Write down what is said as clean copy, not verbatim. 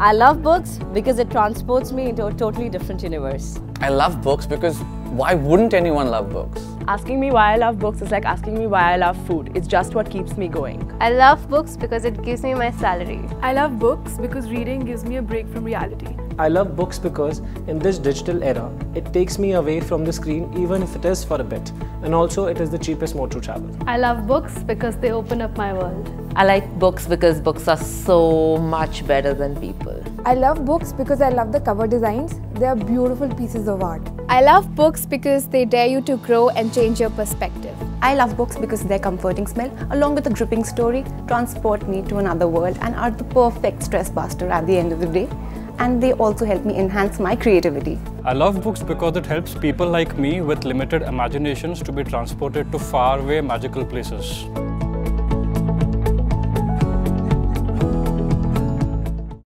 I love books because it transports me into a totally different universe. I love books because why wouldn't anyone love books? Asking me why I love books is like asking me why I love food. It's just what keeps me going. I love books because it gives me my salary. I love books because reading gives me a break from reality. I love books because in this digital era, it takes me away from the screen even if it is for a bit. And also it is the cheapest mode to travel. I love books because they open up my world. I like books because books are so much better than people. I love books because I love the cover designs. They are beautiful pieces of art. I love books because they dare you to grow and change your perspective. I love books because their comforting smell, along with a gripping story, transport me to another world and are the perfect stress buster at the end of the day. And they also help me enhance my creativity. I love books because it helps people like me with limited imaginations to be transported to faraway magical places.